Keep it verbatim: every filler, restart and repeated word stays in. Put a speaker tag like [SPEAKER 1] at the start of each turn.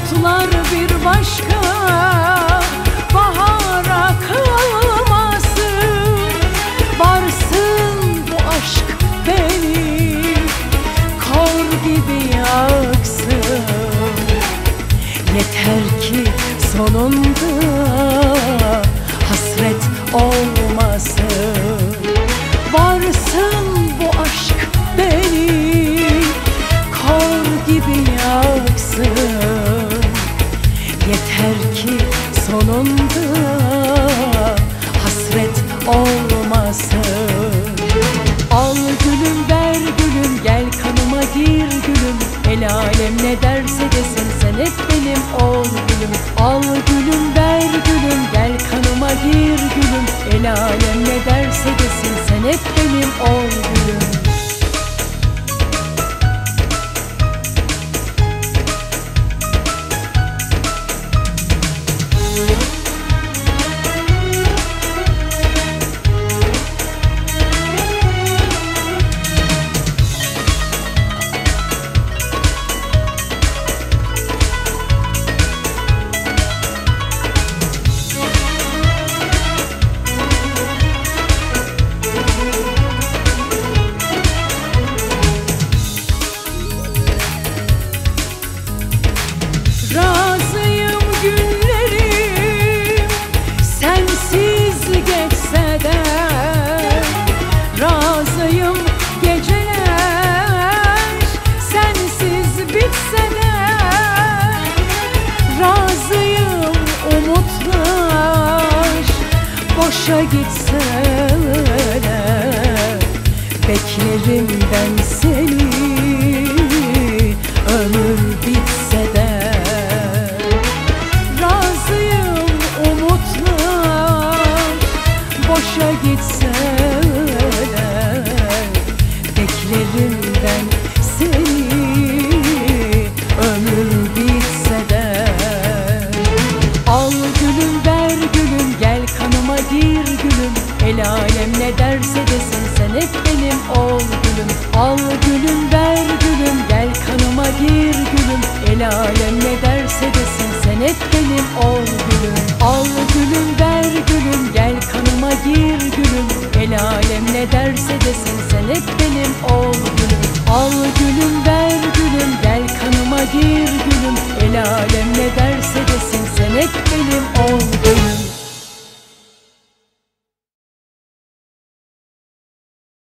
[SPEAKER 1] umutlar bir başka, bahara kalmasın. Varsın bu aşk beni kor gibi yaksın. Yeter ki sonunda hasret olmasın. Varsın bu aşk beni kor gibi yaksın. Yeter ki sonunda hasret olmasın. Al gülüm ver gülüm, gel kanıma gir gülüm. El alem ne derse desin, sen hep benim ol gülüm. Al gülüm ver gülüm, gel kanıma gir gülüm. El alem ne derse desin, sen hep benim ol gülüm. Razıyım günlerim sensiz geçse de, razıyım geceler sensiz bitse de, razıyım umutlar boşa gitse de. Beklerim ben seni ömür bitse de. Boşa gitse de, beklerim ben seni ömür bitse de. Al gülüm ver gülüm, gel kanıma gir gülüm. El alem ne derse desin, sen hep benim ol gülüm. Al gülüm ver gülüm, gel kanıma gir gülüm. El alem ne derse desin, sen hep benim ol gülüm. Al gülüm ver gülüm, gel kanıma gir gülüm. El alem ne derse desin, sen hep benim ol gülüm. Al gülüm ver